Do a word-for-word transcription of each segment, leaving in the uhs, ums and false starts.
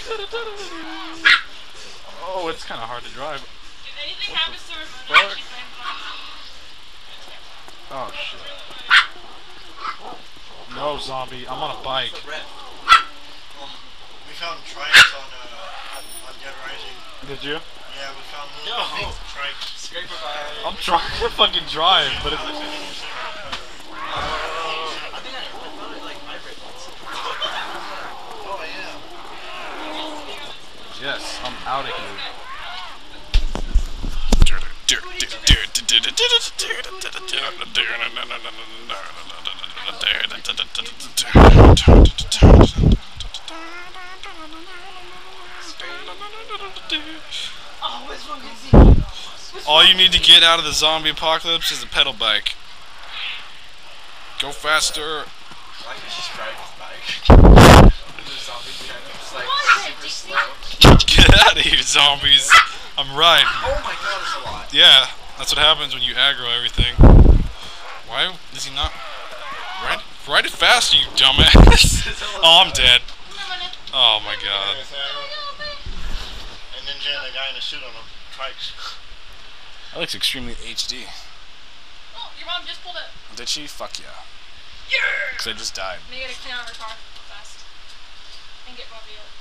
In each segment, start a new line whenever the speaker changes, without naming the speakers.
Oh, it's kind of hard to drive.
If anything happens to her motor,
fuck?
she blames it on me.
Oh shit. No, zombie. I'm on a bike.
We found trikes on uh on Dead Rising.
Did you?
Yeah, we found little
Yo.
big trikes. Scraper by.
I'm trying to fucking drive, but it's.
I think I found it like vibrate once.
Oh yeah.
Yes, I'm out of here.
Oh, which one can see?
All you need to get out of the zombie apocalypse is a pedal bike. Go faster.
Like he's just driving his bike. There's zombies behind him, just like super slow.
Get out of here, zombies. I'm riding.
Oh my god, there's a lot.
Yeah, that's what happens when you aggro everything. Why is he not? Ride, ride it faster, you dumbass. Oh, I'm dead. Oh my god.
And then Jen, the guy in the suit on the trikes.
That looks extremely H D.
Oh, your mom just pulled up.
Did she? Fuck yeah.
Yeah!
Because I just died.
Now you gotta clean out her car fast. And get Bobby up.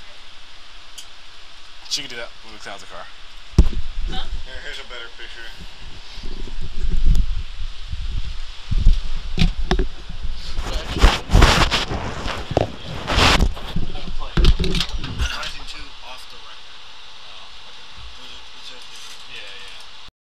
She could do that when we clean out the car.
Huh?
Here, here's a better picture.